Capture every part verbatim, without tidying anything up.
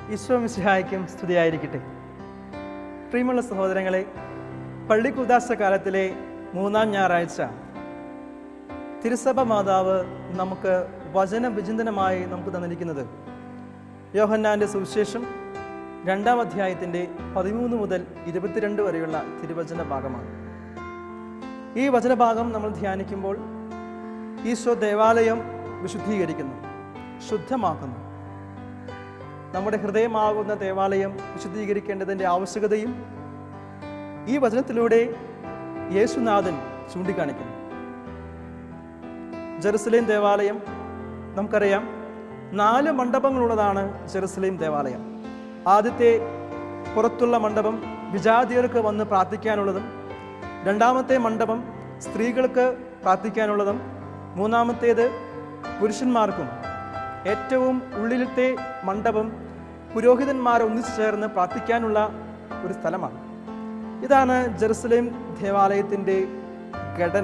ഈശോ മിശിഹായ്ക്കും സ്തുതിയായിരിക്കട്ടെ. പ്രിയമുള്ള സഹോദരങ്ങളെ, പള്ളി കൂദാശ കാലത്തിലെ മൂന്നാം ഞായറാഴ്ച തിരുസഭ മാതാവ് നമുക്ക് വചന വിചിന്തനമായി നമുക്ക് തന്നിരിക്കുന്നത് യോഹന്നാൻ്റെ സുവിശേഷം രണ്ടാം അധ്യായത്തിൻ്റെ പതിമൂന്ന് മുതൽ ഇരുപത്തിരണ്ട് വരെയുള്ള തിരുവചന ഭാഗമാണ്. ഈ വചനഭാഗം നമ്മൾ ധ്യാനിക്കുമ്പോൾ ഈശോ ദേവാലയം വിശുദ്ധീകരിക്കുന്നു, ശുദ്ധമാക്കുന്നു. നമ്മുടെ ഹൃദയമാകുന്ന ദേവാലയം വിശുദ്ധീകരിക്കേണ്ടതിൻ്റെ ആവശ്യകതയും ഈ വചനത്തിലൂടെ യേശുനാഥൻ ചൂണ്ടിക്കാണിക്കുന്നു. ജെറുസലേം ദേവാലയം നമുക്കറിയാം, നാല് മണ്ഡപങ്ങളുള്ളതാണ് ജെറുസലേം ദേവാലയം. ആദ്യത്തെ പുറത്തുള്ള മണ്ഡപം വിജാതിയർക്ക് വന്ന് പ്രാർത്ഥിക്കാനുള്ളതും, രണ്ടാമത്തെ മണ്ഡപം സ്ത്രീകൾക്ക് പ്രാർത്ഥിക്കാനുള്ളതും, മൂന്നാമത്തേത് പുരുഷന്മാർക്കും, ഏറ്റവും ഉള്ളിലത്തെ മണ്ഡപം പുരോഹിതന്മാർ ഒന്നിച്ചു ചേർന്ന് പ്രാർത്ഥിക്കാനുള്ള ഒരു സ്ഥലമാണ്. ഇതാണ് ജെറുസലേം ദേവാലയത്തിൻ്റെ ഘടന.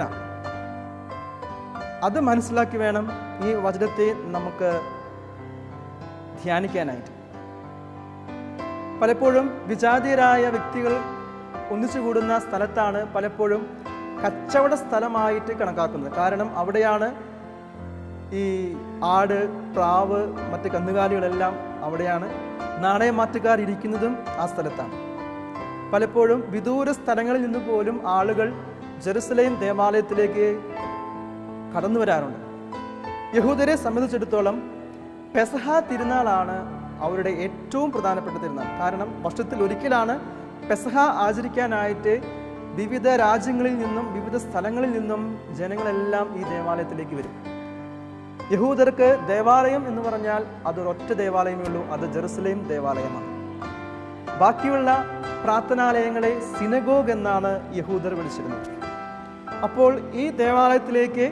അത് മനസ്സിലാക്കി വേണം ഈ വചനത്തെ നമുക്ക് ധ്യാനിക്കാനായിട്ട്. പലപ്പോഴും വിജാതീയരായ വ്യക്തികൾ ഒന്നിച്ചുകൂടുന്ന സ്ഥലത്താണ് പലപ്പോഴും കച്ചവട സ്ഥലമായിട്ട് കണക്കാക്കുന്നത്. കാരണം അവിടെയാണ് ഈ ആട്, പ്രാവ്, മറ്റ് കന്നുകാലികളെല്ലാം അവിടെയാണ്. നാണയമാറ്റുകാർ ഇരിക്കുന്നതും ആ സ്ഥലത്താണ്. പലപ്പോഴും വിദൂര സ്ഥലങ്ങളിൽ നിന്ന് പോലും ആളുകൾ ജെറുസലേം ദേവാലയത്തിലേക്ക് കടന്നു വരാറുണ്ട്. യഹൂദരെ സംബന്ധിച്ചിടത്തോളം പെസഹ തിരുനാളാണ് അവരുടെ ഏറ്റവും പ്രധാനപ്പെട്ട തിരുനാൾ. കാരണം വർഷത്തിൽ ഒരിക്കലാണ് പെസഹ ആചരിക്കാനായിട്ട് വിവിധ രാജ്യങ്ങളിൽ നിന്നും വിവിധ സ്ഥലങ്ങളിൽ നിന്നും ജനങ്ങളെല്ലാം ഈ ദേവാലയത്തിലേക്ക് വരും. യഹൂദർക്ക് ദേവാലയം എന്ന് പറഞ്ഞാൽ അതൊരൊറ്റ ദേവാലയമേ ഉള്ളൂ, അത് ജെറുസലേം ദേവാലയമാണ്. ബാക്കിയുള്ള പ്രാർത്ഥനാലയങ്ങളെ സിനഗോഗ് എന്നാണ് യഹൂദർ വിളിച്ചിരുന്നത്. അപ്പോൾ ഈ ദേവാലയത്തിലേക്ക്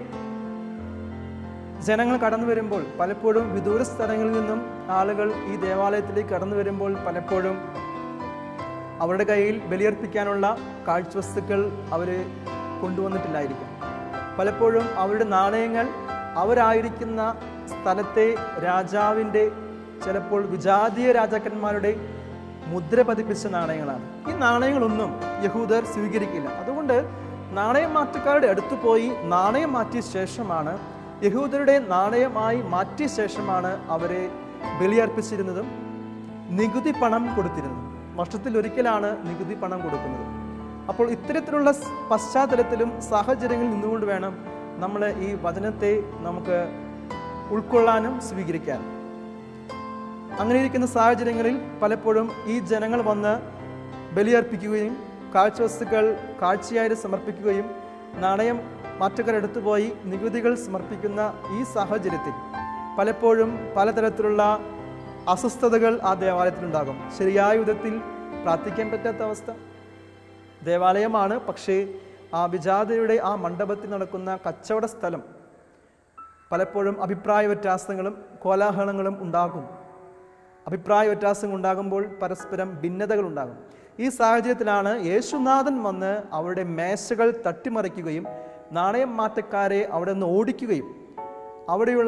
ജനങ്ങൾ കടന്നു വരുമ്പോൾ, പലപ്പോഴും വിദൂര സ്ഥലങ്ങളിൽ നിന്നും ആളുകൾ ഈ ദേവാലയത്തിലേക്ക് കടന്നു വരുമ്പോൾ പലപ്പോഴും അവരുടെ കയ്യിൽ ബലിയർപ്പിക്കാനുള്ള കാഴ്ചവസ്തുക്കൾ അവർ കൊണ്ടുവന്നിട്ടില്ലായിരിക്കും. പലപ്പോഴും അവരുടെ നാണയങ്ങൾ അവരായിരിക്കുന്ന സ്ഥലത്തെ രാജാവിൻ്റെ, ചിലപ്പോൾ വിജാതീയ രാജാക്കന്മാരുടെ മുദ്ര പതിപ്പിച്ച നാണയങ്ങളാണ്. ഈ നാണയങ്ങളൊന്നും യഹൂദർ സ്വീകരിക്കില്ല. അതുകൊണ്ട് നാണയം മാറ്റക്കാരുടെ അടുത്ത് പോയി നാണയം മാറ്റിയ ശേഷമാണ്, യഹൂദരുടെ നാണയമായി മാറ്റിയ ശേഷമാണ് അവരെ ബലിയർപ്പിച്ചിരുന്നതും നികുതി പണം കൊടുത്തിരുന്നത്. വർഷത്തിൽ ഒരിക്കലാണ് നികുതി പണം കൊടുക്കുന്നത്. അപ്പോൾ ഇത്തരത്തിലുള്ള പശ്ചാത്തലത്തിലും സാഹചര്യങ്ങളിൽ നിന്നുകൊണ്ട് വേണം നമ്മൾ ഈ വചനത്തെ നമുക്ക് ഉൾക്കൊള്ളാനും സ്വീകരിക്കാനും. അങ്ങനെ ഇരിക്കുന്ന സാഹചര്യങ്ങളിൽ പലപ്പോഴും ഈ ജനങ്ങൾ വന്ന് ബലിയർപ്പിക്കുകയും കാഴ്ചവസ്തുക്കൾ കാഴ്ചയായി സമർപ്പിക്കുകയും നാണയം മാറ്റക്കാരെടുത്തു പോയി നികുതികൾ സമർപ്പിക്കുന്ന ഈ സാഹചര്യത്തിൽ പലപ്പോഴും പലതരത്തിലുള്ള അസ്വസ്ഥതകൾ ആ ദേവാലയത്തിലുണ്ടാകും. ശരിയായ വിധത്തിൽ പ്രാർത്ഥിക്കാൻ പറ്റാത്ത അവസ്ഥ. ദേവാലയമാണ്, പക്ഷേ ആ വിജാതയുടെ ആ മണ്ഡപത്തിൽ നടക്കുന്ന കച്ചവട സ്ഥലം പലപ്പോഴും അഭിപ്രായ വ്യത്യാസങ്ങളും കോലാഹലങ്ങളും ഉണ്ടാകും. അഭിപ്രായ വ്യത്യാസങ്ങൾ ഉണ്ടാകുമ്പോൾ പരസ്പരം ഭിന്നതകൾ ഉണ്ടാകും. ഈ സാഹചര്യത്തിലാണ് യേശുനാഥൻ വന്ന് അവരുടെ മേശകൾ തട്ടിമറിക്കുകയും നാണയം മാറ്റക്കാരെ അവിടെ നിന്ന് ഓടിക്കുകയും അവിടെയുള്ള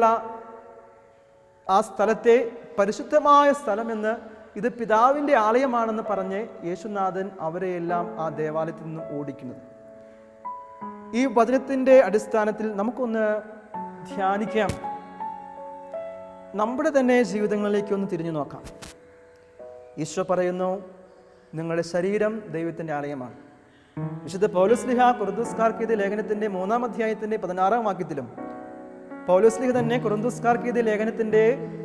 ആ സ്ഥലത്തെ പരിശുദ്ധമായ സ്ഥലമെന്ന്, ഇത് പിതാവിൻ്റെ ആലയമാണെന്ന് പറഞ്ഞ് യേശുനാഥൻ അവരെയെല്ലാം ആ ദേവാലയത്തിൽ നിന്നും ഓടിക്കുന്നത്. ഈ വചനത്തിൻ്റെ അടിസ്ഥാനത്തിൽ നമുക്കൊന്ന് ധ്യാനിക്കാം. നമ്മുടെ തന്നെ ജീവിതങ്ങളിലേക്ക് ഒന്ന് തിരിഞ്ഞു നോക്കാം. ഈശോ പറയുന്നു, നിങ്ങളുടെ ശരീരം ദൈവത്തിൻ്റെ ആലയമാണ്. വിശുദ്ധ പൗലോസ്ലീഹ കൊറിന്തോസ്കാർക്ക് എഴുതിയ ലേഖനത്തിൻ്റെ മൂന്നാം അധ്യായത്തിൻ്റെ പതിനാറാം വാക്യത്തിലും, പൗലോസ്ലീഹ തന്നെ കൊറിന്തോസ്കാർക്ക് എഴുതിയ ലേഖനത്തിൻ്റെ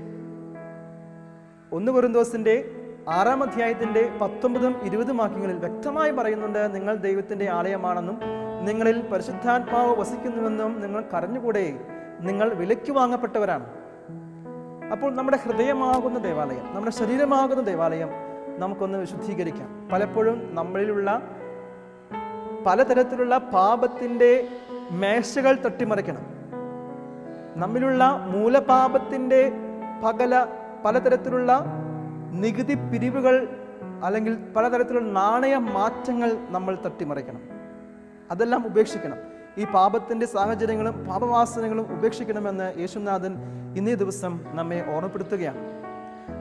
ഒന്ന് കൊറിന്തോസിൻ്റെ ആറാം അധ്യായത്തിൻ്റെ പത്തൊമ്പതും ഇരുപതും വാക്യങ്ങളിൽ വ്യക്തമായി പറയുന്നുണ്ട്, നിങ്ങൾ ദൈവത്തിൻ്റെ ആലയമാണെന്നും നിങ്ങളിൽ പരിശുദ്ധാത്മാവ് വസിക്കുന്നുവെന്നും നിങ്ങൾ കരഞ്ഞുകൂടെ, നിങ്ങൾ വിലയ്ക്ക് വാങ്ങപ്പെട്ടവരാണ്. അപ്പോൾ നമ്മുടെ ഹൃദയമാകുന്ന ദേവാലയം, നമ്മുടെ ശരീരമാകുന്ന ദേവാലയം നമുക്കൊന്ന് വിശുദ്ധീകരിക്കാം. പലപ്പോഴും നമ്മളിലുള്ള പലതരത്തിലുള്ള പാപത്തിൻ്റെ മേശകൾ തട്ടിമറിക്കണം. നമ്മിലുള്ള മൂലപാപത്തിൻ്റെ പകല പലതരത്തിലുള്ള നികുതി പിരിവുകൾ അല്ലെങ്കിൽ പലതരത്തിലുള്ള നാണയ മാറ്റങ്ങൾ നമ്മൾ തട്ടിമറിക്കണം. അതെല്ലാം ഉപേക്ഷിക്കണം. ഈ പാപത്തിൻ്റെ സാഹചര്യങ്ങളും പാപവാസനകളും ഉപേക്ഷിക്കണമെന്ന് യേശുനാഥൻ ഇന്നേ ദിവസം നമ്മെ ഓർമ്മപ്പെടുത്തുകയാണ്.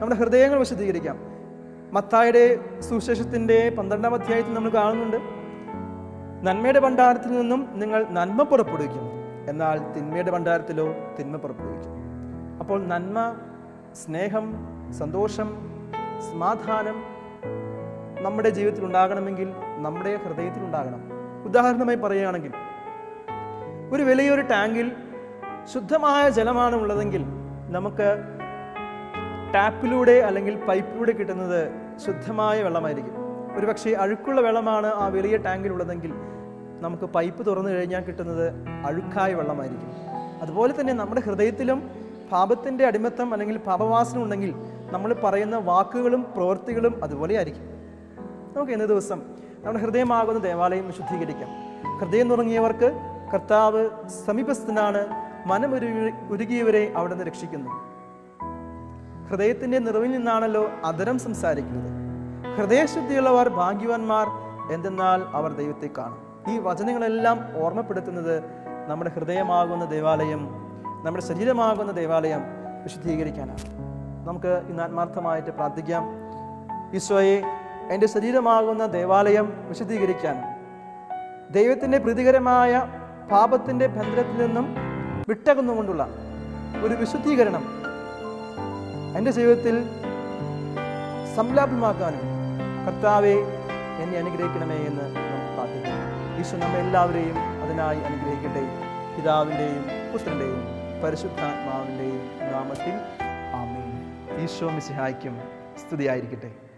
നമ്മുടെ ഹൃദയങ്ങൾ വിശുദ്ധീകരിക്കാം. മത്തായിയുടെ സുവിശേഷത്തിൻ്റെ പന്ത്രണ്ടാം അധ്യായത്തിൽ നമ്മൾ കാണുന്നുണ്ട്, നന്മയുടെ ഭണ്ഡാരത്തിൽ നിന്നും നിങ്ങൾ നന്മ പുറപ്പെടുവിക്കും, എന്നാൽ തിന്മയുടെ ഭണ്ഡാരത്തിലോ തിന്മ പുറപ്പെടുവിക്കും. അപ്പോൾ നന്മ, സ്നേഹം, സന്തോഷം, സമാധാനം നമ്മുടെ ജീവിതത്തിൽ ഉണ്ടാകണമെങ്കിൽ നമ്മുടെ ഹൃദയത്തിൽ ഉണ്ടാകണം. ഉദാഹരണമായി പറയുകയാണെങ്കിൽ, ഒരു വലിയൊരു ടാങ്കിൽ ശുദ്ധമായ ജലമാണ് ഉള്ളതെങ്കിൽ നമുക്ക് ടാപ്പിലൂടെ അല്ലെങ്കിൽ പൈപ്പിലൂടെ കിട്ടുന്നത് ശുദ്ധമായ വെള്ളമായിരിക്കും. ഒരു പക്ഷേ അഴുക്കുള്ള വെള്ളമാണ് ആ വലിയ ടാങ്കിലുള്ളതെങ്കിൽ നമുക്ക് പൈപ്പ് തുറന്നു കഴിഞ്ഞാൽ കിട്ടുന്നത് അഴുക്കായ വെള്ളമായിരിക്കും. അതുപോലെ തന്നെ നമ്മുടെ ഹൃദയത്തിലും പാപത്തിൻ്റെ അടിമത്തം അല്ലെങ്കിൽ പാപവാസന ഉണ്ടെങ്കിൽ നമ്മൾ പറയുന്ന വാക്കുകളും പ്രവൃത്തികളും അതുപോലെ ആയിരിക്കും. നമുക്ക് ഇന്ന ദിവസം നമ്മുടെ ഹൃദയമാകുന്ന ദേവാലയം വിശുദ്ധീകരിക്കാം. ഹൃദയം തുടങ്ങിയവർക്ക് കർത്താവ് സമീപസ്ഥനാണ്, മനമൊരുകി ഉരുകിയവരെ അവിടെ നിന്ന് രക്ഷിക്കുന്നു. ഹൃദയത്തിൻ്റെ നിറവിൽ നിന്നാണല്ലോ അധരം സംസാരിക്കുന്നത്. ഹൃദയശുദ്ധിയുള്ളവർ ഭാഗ്യവാന്മാർ, എന്തെന്നാൽ അവർ ദൈവത്തെ കാണും. ഈ വചനങ്ങളെല്ലാം ഓർമ്മപ്പെടുത്തുന്നത് നമ്മുടെ ഹൃദയമാകുന്ന ദേവാലയം, നമ്മുടെ ശരീരമാകുന്ന ദേവാലയം വിശുദ്ധീകരിക്കാനാണ്. നമുക്ക് ഇന്ന് ആത്മാർത്ഥമായിട്ട് പ്രാർത്ഥിക്കാം. ഈശോയെ, എൻ്റെ ശരീരമാകുന്ന ദേവാലയം വിശുദ്ധീകരിക്കാനും ദൈവത്തിൻ്റെ പ്രീതികരമായ പാപത്തിൻ്റെ ബന്ധനത്തിൽ നിന്നും വിട്ടകന്നുകൊണ്ടുള്ള ഒരു വിശുദ്ധീകരണം എൻ്റെ ജീവിതത്തിൽ സംലാഭമാക്കാനും കർത്താവെ എന്നെ അനുഗ്രഹിക്കണമേ എന്ന് നമുക്ക് പ്രാർത്ഥിക്കാം. ഈശോ നമ്മെ എല്ലാവരെയും അതിനായി അനുഗ്രഹിക്കട്ടെ. പിതാവിൻ്റെയും പുത്രൻ്റെയും പരിശുദ്ധാത്മാവിൻ്റെയും നാമത്തിൽ ആമേൻ. ഈശോ മിശിഹായ്ക്കും സ്തുതിയായിരിക്കട്ടെ.